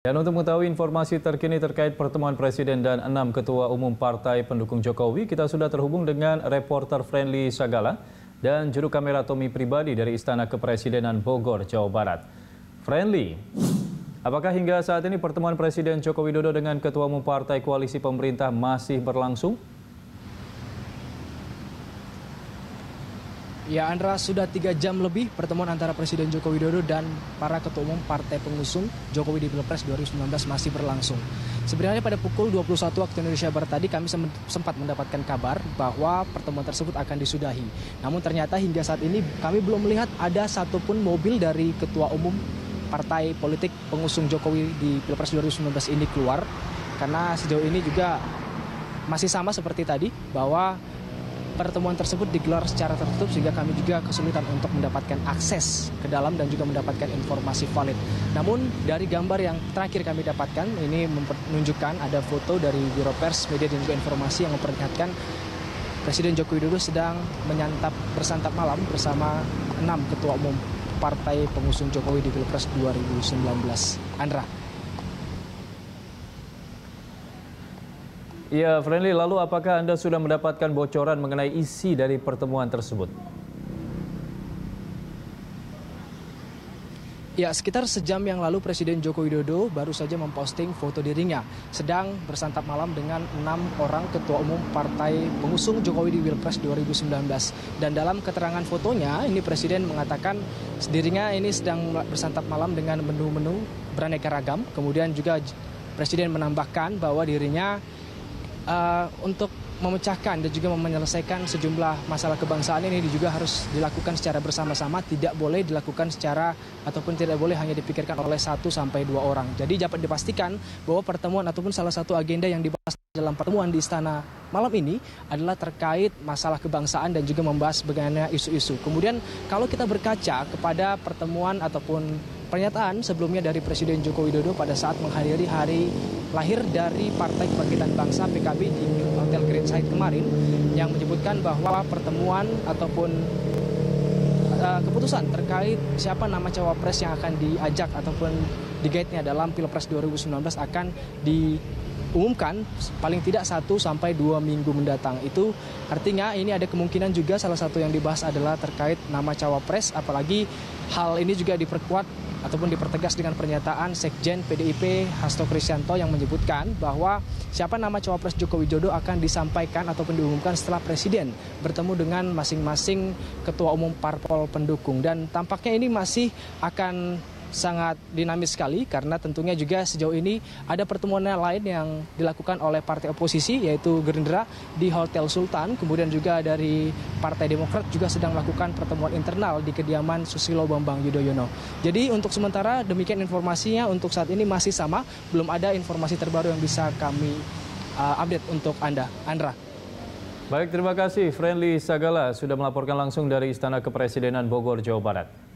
Dan untuk mengetahui informasi terkini terkait pertemuan Presiden dan 6 Ketua Umum Partai Pendukung Jokowi, kita sudah terhubung dengan reporter Friendly Sagala dan juru kamera Tommy Pribadi dari Istana Kepresidenan Bogor, Jawa Barat. Friendly, apakah hingga saat ini pertemuan Presiden Joko Widodo dengan Ketua Umum Partai Koalisi Pemerintah masih berlangsung? Ya, Andra, sudah 3 jam lebih pertemuan antara Presiden Joko Widodo dan para ketua umum partai pengusung Jokowi di Pilpres 2019 masih berlangsung. Sebenarnya pada pukul 21 waktu Indonesia Barat tadi kami sempat mendapatkan kabar bahwa pertemuan tersebut akan disudahi. Namun ternyata hingga saat ini kami belum melihat ada satupun mobil dari ketua umum partai politik pengusung Jokowi di Pilpres 2019 ini keluar. Karena sejauh ini juga masih sama seperti tadi bahwa pertemuan tersebut digelar secara tertutup sehingga kami juga kesulitan untuk mendapatkan akses ke dalam dan juga mendapatkan informasi valid. Namun dari gambar yang terakhir kami dapatkan ini menunjukkan ada foto dari Biro Pers, Media dan juga Informasi yang memperlihatkan Presiden Joko Widodo sedang bersantap malam bersama 6 ketua umum partai pengusung Jokowi di Pilpres 2019. Andra. Ya, Friendly, lalu apakah Anda sudah mendapatkan bocoran mengenai isi dari pertemuan tersebut? Ya, sekitar sejam yang lalu Presiden Joko Widodo baru saja memposting foto dirinya sedang bersantap malam dengan 6 orang ketua umum partai pengusung Jokowi di Pilpres 2019. Dan dalam keterangan fotonya, ini Presiden mengatakan dirinya ini sedang bersantap malam dengan menu-menu beraneka ragam. Kemudian juga Presiden menambahkan bahwa dirinya untuk memecahkan dan juga menyelesaikan sejumlah masalah kebangsaan ini juga harus dilakukan secara bersama-sama, tidak boleh dilakukan secara ataupun tidak boleh hanya dipikirkan oleh 1 sampai 2 orang. Jadi dapat dipastikan bahwa pertemuan ataupun salah satu agenda yang dibahas dalam pertemuan di Istana malam ini adalah terkait masalah kebangsaan dan juga membahas bagaimana isu-isu. Kemudian kalau kita berkaca kepada pertemuan ataupun pernyataan sebelumnya dari Presiden Joko Widodo pada saat menghadiri hari lahir dari Partai Kebangkitan Bangsa PKB di Hotel Greenside kemarin yang menyebutkan bahwa pertemuan ataupun keputusan terkait siapa nama cawapres yang akan diajak ataupun digaitnya dalam Pilpres 2019 akan diumumkan paling tidak 1 sampai 2 minggu mendatang. Itu artinya ini ada kemungkinan juga salah satu yang dibahas adalah terkait nama cawapres, apalagi hal ini juga diperkuat ataupun dipertegas dengan pernyataan Sekjen PDIP Hasto Kristianto yang menyebutkan bahwa siapa nama cawapres Joko Widodo akan disampaikan ataupun diumumkan setelah Presiden bertemu dengan masing-masing ketua umum parpol pendukung. Dan tampaknya ini masih akan sangat dinamis sekali karena tentunya juga sejauh ini ada pertemuan lain yang dilakukan oleh partai oposisi yaitu Gerindra di Hotel Sultan, kemudian juga dari Partai Demokrat juga sedang melakukan pertemuan internal di kediaman Susilo Bambang Yudhoyono. Jadi untuk sementara demikian informasinya, untuk saat ini masih sama, belum ada informasi terbaru yang bisa kami update untuk Anda. Andra. Baik, terima kasih Friendly Sagala sudah melaporkan langsung dari Istana Kepresidenan Bogor, Jawa Barat.